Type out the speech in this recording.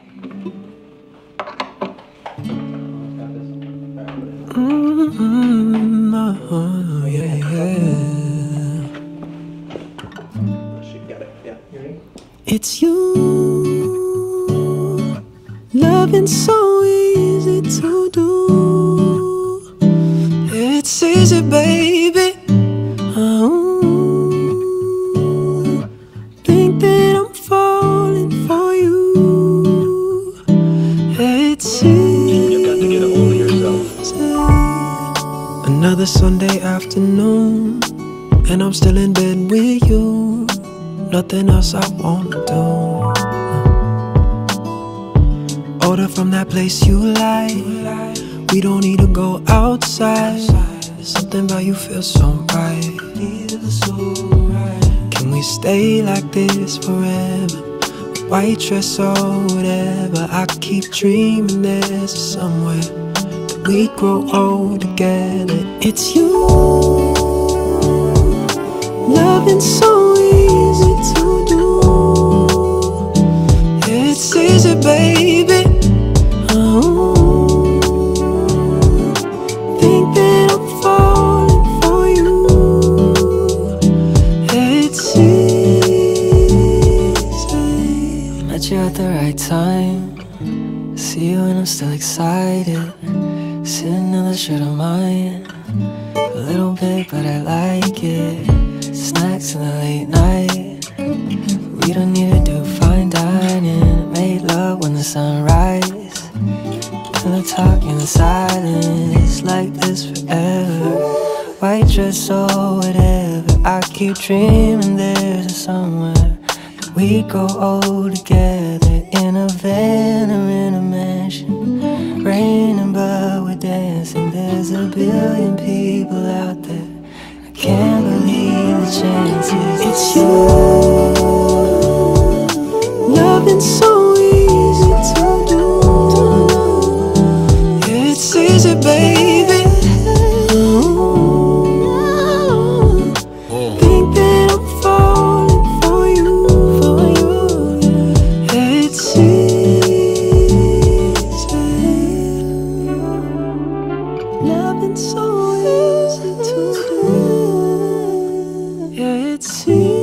Oh, yeah, yeah. It's you. Loving so easy to do. It's easy, baby. Think that I'm falling for you. It's easy. You got to get a hold of yourself. Another Sunday afternoon, and I'm still in bed with you. Nothing else I wanna do. Order from that place you like. We don't need to go outside. Something about you feels so right. Can we stay like this forever? White dress or whatever. I keep dreaming there's somewhere that we grow old together. It's you. Loving so easy to do. It's easy, baby. Think that I'm falling for you. It's easy. Met you at the right time. See you and I'm still excited. Sitting in the shirt of mine. A little big but I like it. Snacks in the late night. We don't need to do fine dining. Made love when the sun rise. Feel the talk in the silence. Like this forever. White dress or whatever. I keep dreaming there's a somewhere that we grow old together. In a van or in a mansion. Raining but we're dancing. There's a billion people out there. I can't believe the chances. It's you. Loving so easy to do. It's easy, baby. Think that I'm falling for you. It's easy. Loving so easy to do. Yeah, it's easy.